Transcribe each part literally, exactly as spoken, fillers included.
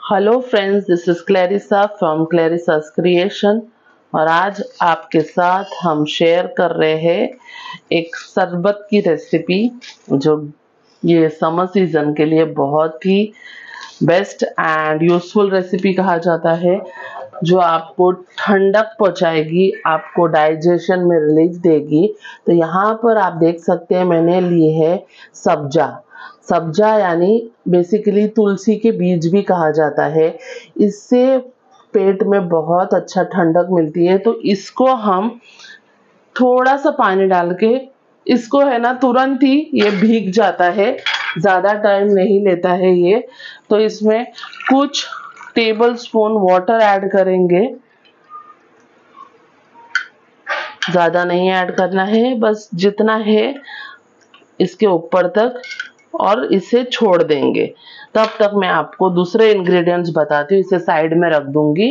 Hello friends, this is Clarissa from Clarissa's Creation. और आज आपके साथ हम शेयर कर रहे हैं एक शरबत की रेसिपी जो ये समर सीजन के लिए बहुत ही बेस्ट एंड यूजफुल रेसिपी कहा जाता है, जो आपको ठंडक पहुंचाएगी, आपको डाइजेशन में रिलीफ देगी। तो यहाँ पर आप देख सकते हैं मैंने लिए है सब्जा। सब्जा यानी बेसिकली तुलसी के बीज भी कहा जाता है। इससे पेट में बहुत अच्छा ठंडक मिलती है। तो इसको हम थोड़ा सा पानी डाल के, इसको है ना तुरंत ही ये भीग जाता है, ज़्यादा टाइम नहीं लेता है ये। तो इसमें कुछ टेबल स्पून वाटर ऐड करेंगे, ज़्यादा नहीं ऐड करना है, बस जितना है इसके ऊपर तक, और इसे छोड़ देंगे। तब तक मैं आपको दूसरे इंग्रेडिएंट्स बताती हूँ, इसे साइड में रख दूंगी।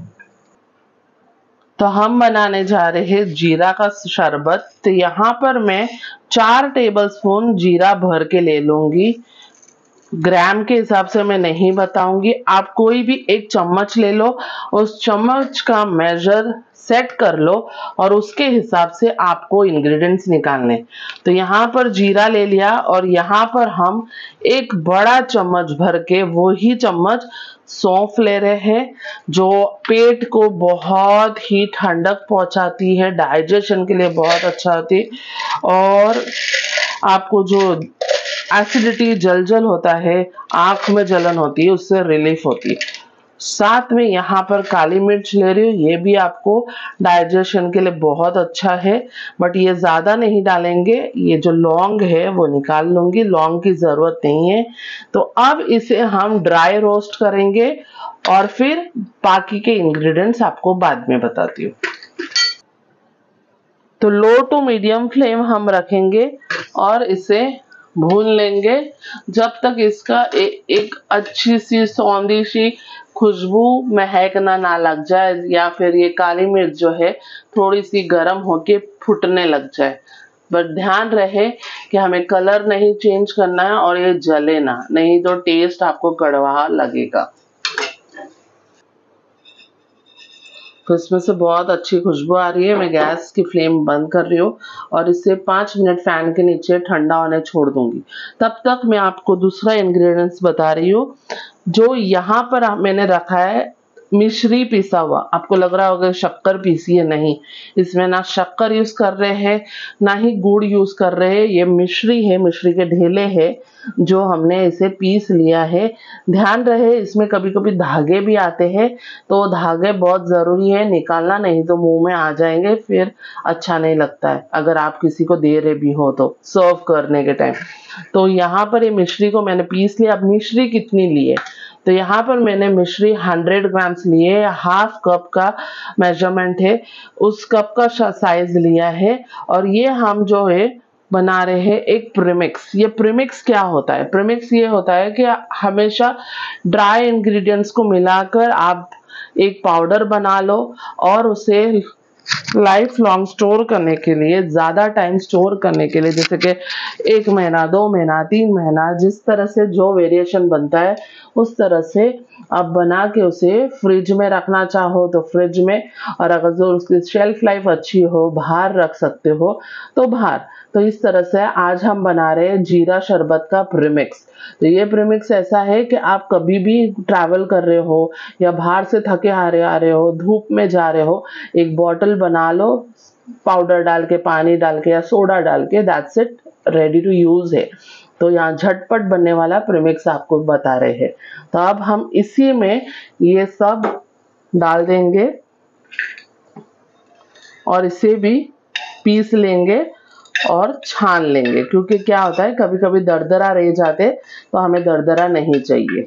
तो हम बनाने जा रहे हैं जीरा का शरबत। तो यहाँ पर मैं चार टेबलस्पून जीरा भर के ले लूंगी। ग्राम के हिसाब से मैं नहीं बताऊंगी, आप कोई भी एक चम्मच ले लो, उस चम्मच का मेजर सेट कर लो और उसके हिसाब से आपको इंग्रेडिएंट्स निकालने। तो यहाँ पर जीरा ले लिया और यहाँ पर हम एक बड़ा चम्मच भर के वो ही चम्मच सौंफ ले रहे हैं, जो पेट को बहुत ही ठंडक पहुंचाती है, डाइजेशन के लिए बहुत अच्छा होती है और आपको जो एसिडिटी जलजल होता है, आंख में जलन होती है, उससे रिलीफ होती है। साथ में यहाँ पर काली मिर्च ले रही हूँ, ये भी आपको डाइजेशन के लिए बहुत अच्छा है, बट ये ज़्यादा नहीं डालेंगे। ये जो लौंग है वो निकाल लूँगी, लौंग की ज़रूरत नहीं है। तो अब इसे हम ड्राई रोस्ट करेंगे और फिर बाकी के इंग्रेडिएंट्स आपको बाद में बताती हूँ। तो लो टू मीडियम फ्लेम हम रखेंगे और इसे भून लेंगे जब तक इसका ए, एक अच्छी सी सौंधी सी खुशबू महकना ना लग जाए, या फिर ये काली मिर्च जो है थोड़ी सी गर्म होके फुटने लग जाए। बट ध्यान रहे कि हमें कलर नहीं चेंज करना है और ये जले ना, नहीं तो टेस्ट आपको कड़वा लगेगा। तो इसमें से बहुत अच्छी खुशबू आ रही है। मैं गैस की फ्लेम बंद कर रही हूँ और इसे पाँच मिनट फैन के नीचे ठंडा होने छोड़ दूंगी। तब तक मैं आपको दूसरा इंग्रेडिएंट्स बता रही हूँ। जो यहाँ पर मैंने रखा है मिश्री पिसा हुआ। आपको लग रहा होगा शक्कर पीसी है, नहीं, इसमें ना शक्कर यूज कर रहे हैं ना ही गुड़ यूज कर रहे हैं। ये मिश्री है, मिश्री के ढेले हैं जो हमने इसे पीस लिया है। ध्यान रहे इसमें कभी कभी धागे भी आते हैं, तो धागे बहुत ज़रूरी है निकालना, नहीं तो मुंह में आ जाएंगे, फिर अच्छा नहीं लगता है अगर आप किसी को दे रहे भी हो तो सर्व करने के टाइम। तो यहाँ पर ये मिश्री को मैंने पीस लिया। अब मिश्री कितनी ली है, तो यहाँ पर मैंने मिश्री हंड्रेड ग्राम्स लिए, हाफ कप का मेजरमेंट है, उस कप का साइज लिया है। और ये हम जो है बना रहे हैं एक प्रीमिक्स। ये प्रीमिक्स क्या होता है? प्रीमिक्स ये होता है कि हमेशा ड्राई इंग्रेडिएंट्स को मिलाकर आप एक पाउडर बना लो और उसे लाइफ लॉन्ग स्टोर करने के लिए, ज़्यादा टाइम स्टोर करने के लिए, जैसे कि एक महीना, दो महीना, तीन महीना, जिस तरह से जो वेरिएशन बनता है उस तरह से आप बना के उसे फ्रिज में रखना चाहो तो फ्रिज में, और अगर जो उसकी शेल्फ लाइफ अच्छी हो बाहर रख सकते हो तो बाहर। तो इस तरह से आज हम बना रहे हैं जीरा शरबत का प्रीमिक्स। तो ये प्रीमिक्स ऐसा है कि आप कभी भी ट्रैवल कर रहे हो या बाहर से थके हारे आ रहे हो, धूप में जा रहे हो, एक बॉटल बना लो, पाउडर डाल के, पानी डाल के या सोडा डाल के, that's it, ready to use है। तो यहाँ झटपट बनने वाला प्रीमिक्स आपको बता रहे हैं। तो अब हम इसी में ये सब डाल देंगे और इसे भी पीस लेंगे और छान लेंगे, क्योंकि क्या होता है कभी कभी दरदरा रह जाते, तो हमें दरदरा नहीं चाहिए।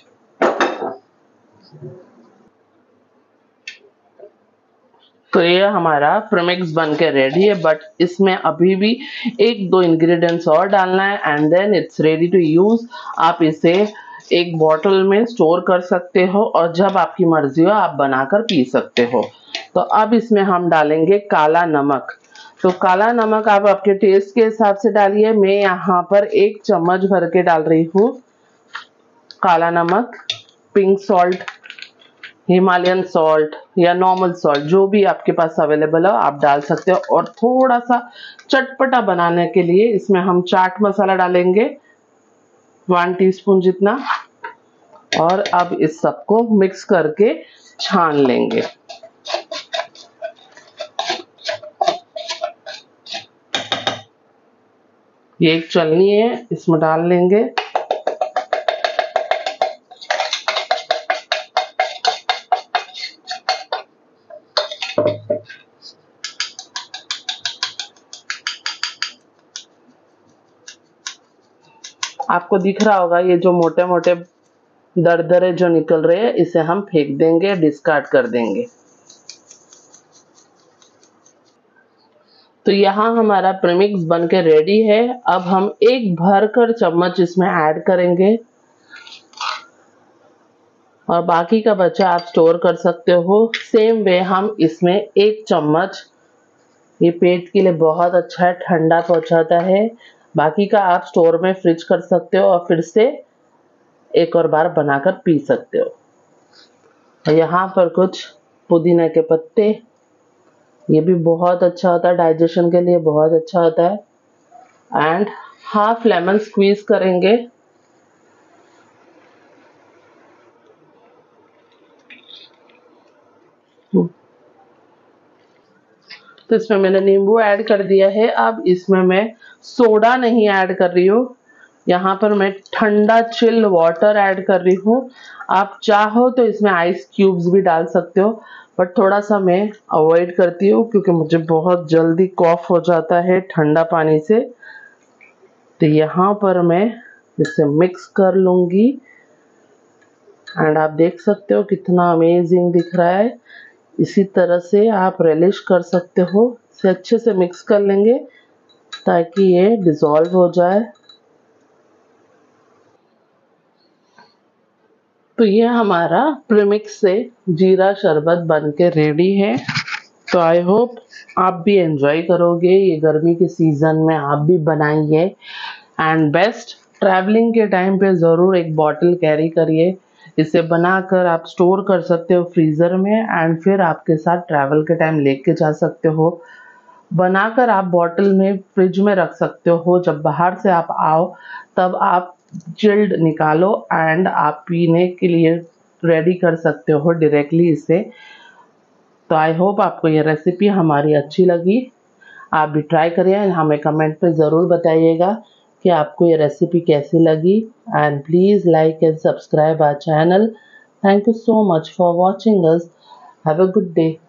तो ये हमारा प्रीमिक्स बन के रेडी है, बट इसमें अभी भी एक दो इंग्रेडिएंट्स और डालना है and then it's ready to use. आप इसे एक बॉटल में स्टोर कर सकते हो और जब आपकी मर्जी हो आप बनाकर पी सकते हो। तो अब इसमें हम डालेंगे काला नमक। तो काला नमक आप आपके टेस्ट के हिसाब से डालिए। मैं यहाँ पर एक चम्मच भर के डाल रही हूँ काला नमक। पिंक सॉल्ट, हिमालयन सॉल्ट या नॉर्मल सॉल्ट, जो भी आपके पास अवेलेबल हो आप डाल सकते हो। और थोड़ा सा चटपटा बनाने के लिए इसमें हम चाट मसाला डालेंगे वन टीस्पून जितना, और अब इस सबको मिक्स करके छान लेंगे। ये एक चलनी है, इसमें डाल लेंगे। आपको दिख रहा होगा ये जो मोटे मोटे दरदरे जो निकल रहे हैं, इसे हम फेंक देंगे, डिस्कार्ड कर देंगे। तो यहाँ हमारा प्रीमिक्स बनके रेडी है। अब हम एक भरकर चम्मच इसमें ऐड करेंगे और बाकी का बचा आप स्टोर कर सकते हो। सेम वे हम इसमें एक चम्मच, ये पेट के लिए बहुत अच्छा है, ठंडा पहुंचाता है। बाकी का आप स्टोर में फ्रिज कर सकते हो और फिर से एक और बार बनाकर पी सकते हो। यहाँ पर कुछ पुदीना के पत्ते, ये भी बहुत अच्छा होता है, डाइजेशन के लिए बहुत अच्छा होता है। एंड हाफ लेमन स्क्वीज करेंगे। तो इसमें मैंने नींबू ऐड कर दिया है। अब इसमें मैं सोडा नहीं ऐड कर रही हूँ, यहाँ पर मैं ठंडा चिल वाटर ऐड कर रही हूँ। आप चाहो तो इसमें आइस क्यूब्स भी डाल सकते हो, बट थोड़ा सा मैं अवॉइड करती हूँ क्योंकि मुझे बहुत जल्दी कॉफ हो जाता है ठंडा पानी से। तो यहाँ पर मैं इसे मिक्स कर लूँगी एंड आप देख सकते हो कितना अमेजिंग दिख रहा है। इसी तरह से आप रेलिश कर सकते हो। इसे अच्छे से मिक्स कर लेंगे ताकि ये डिसॉल्व हो जाए। तो ये हमारा प्रीमिक्स से जीरा शरबत बनके रेडी है। तो आई होप आप भी एंजॉय करोगे, ये गर्मी के सीज़न में आप भी बनाइए। एंड बेस्ट, ट्रैवलिंग के टाइम पे ज़रूर एक बॉटल कैरी करिए। इसे बनाकर आप स्टोर कर सकते हो फ्रीज़र में एंड फिर आपके साथ ट्रैवल के टाइम लेके जा सकते हो। बनाकर आप बॉटल में फ्रिज में रख सकते हो। जब बाहर से आप आओ तब आप चिल्ड निकालो एंड आप पीने के लिए रेडी कर सकते हो डायरेक्टली इसे। तो आई होप आपको ये रेसिपी हमारी अच्छी लगी। आप भी ट्राई करिए, हमें कमेंट पे ज़रूर बताइएगा कि आपको ये रेसिपी कैसी लगी। And please like and subscribe our channel. Thank you so much for watching us. Have a good day.